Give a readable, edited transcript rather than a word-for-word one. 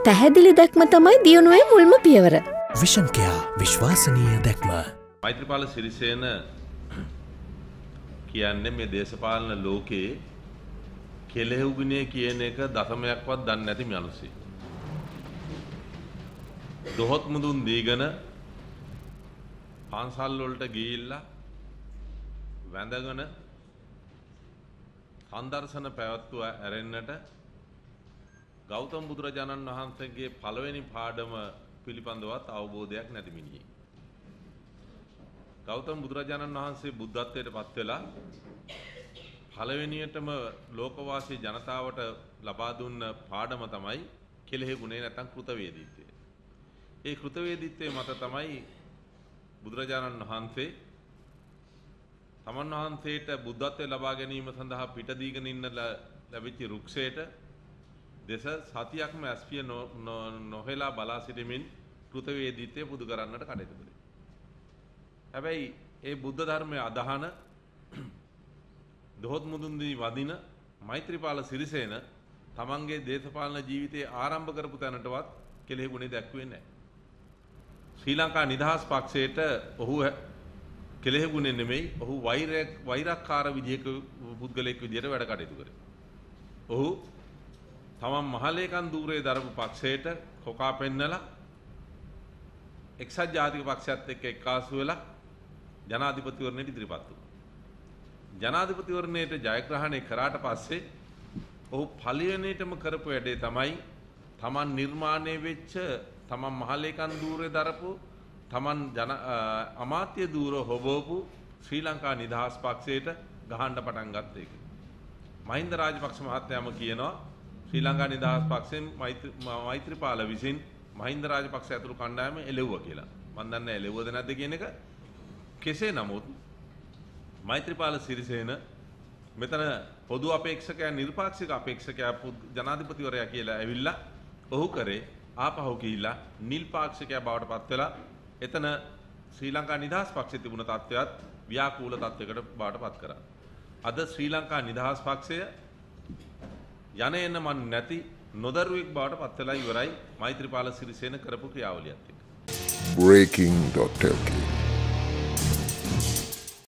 පැහැදිලි දැක්ම තමයි දියුණුවේ මුල්ම පියවර. විෂන් කෙයා විශ්වාසනීය දැක්ම. මෛත්‍රීපාල සිරිසේන කියන්නේ මේ දේශපාලන ලෝකයේ කෙලෙහුගුණේ කියන එක දශමයක්වත් දන්නේ නැති මිනිස්සු. දොහොත් මුදුන් දීගෙන පාන්සල් වලට ගිහිල්ලා වැඳගෙන සම්දර්ශන පැවැත්වුවා ඇරෙන්නට ගෞතම බුදුරජාණන් වහන්සේගේ පළවෙනි පාඩම පිළිබඳවත් අවබෝධයක් නැති මිනිහෙක්. ගෞතම බුදුරජාණන් වහන්සේ බුද්ධත්වයට පත් වෙලා පළවෙනියටම ලෝකවාසී ජනතාවට ලබා දුන්න පාඩම තමයි කෙලෙහි ගුණේ නැත්නම් කෘතවේදීත්වය. ඒ කෘතවේදීත්වයේ මත තමයි බුදුරජාණන් වහන්සේ තමන් වහන්සේට බුද්ධත්වය ලබා ගැනීම සඳහා පිට දීගෙන ඉන්න ලැබිච්ච රුක්ෂයට දේශ සතියක්ම ඇස්පිය නොහෙලා බලා සිටමින් කෘතවේදීත්වය පුදු කරන්නට කටයුතු කළේ. හැබැයි ඒ බුද්ධ ධර්මයේ අදහන දොහොත් මුදුන්දී වදින මෛත්‍රීපාල සිරිසේන තමන්ගේ දේශපාලන ජීවිතයේ ආරම්භ කරපු තැනටවත් කෙලෙහි ගුණේ දැක්ුවේ නැහැ. ශ්‍රී ලංකා නිදහස් පක්ෂයට ඔහු කෙලෙහි ගුණේ නෙමෙයි ඔහු වෛරක්කාර විදියක පුද්ගලයෙක් විදියට වැඩ කටයුතු කරේ. ඔහු තමන් මහලේකම් ධූරයේ දරපු පක්ෂයට කොකා පෙන්නලා එක්සත් ජාතික පක්ෂයත් එක්ක එක්කාසු වෙලා ජනාධිපතිවරණයට ඉදිරිපත් වුණා. ජනාධිපතිවරණයට ජයග්‍රහණය කරාට පස්සේ ඔහු පළවෙනියටම කරපු වැඩේ තමයි තමන් නිර්මාණය වෙච්ච තමන් මහලේකම් ධූරයේ දරපු තමන් අමාත්‍ය ධූර හොබවපු ශ්‍රී ලංකා නිදහස් පක්ෂයට ගහන්න පටන් ගත්ත එක. මහින්ද රාජපක්ෂ මහත්තයාම කියනවා ශ්‍රී ලංකා නිදහස් පක්ෂයෙන් මෛත්‍රීපාල විසින් මහින්ද රාජපක්ෂ ඇතුළු කණ්ඩායම එළෙව්වා කියලා. මම දන්නේ එළෙව්වද නැද්ද කියන එක. කෙසේ නමුත් මෛත්‍රීපාල සිරිසේන මෙතන පොදු අපේක්ෂකයා නිර්පාක්ෂික අපේක්ෂකයා ජනාධිපතිවරයා කියලා ඇවිල්ලා ඔහු කරේ ආපහු ගිහිල්ලා නිල්පාක්ෂිකයා බවට පත් වෙලා එතන ශ්‍රී ලංකා නිදහස් පක්ෂයේ තිබුණ තත්ත්වයක් ව්‍යාකූල තත්ත්වයකට බවට පත් කරා. අද ශ්‍රී ලංකා නිදහස් පක්ෂය යන එන්න මන් නැති නොදරුවෙක් බවට පත් වෙලා ඉවරයි මෛත්‍රීපාල සිරිසේන කරපු ක්‍රියාවලියත් එක්ක. breaking.lk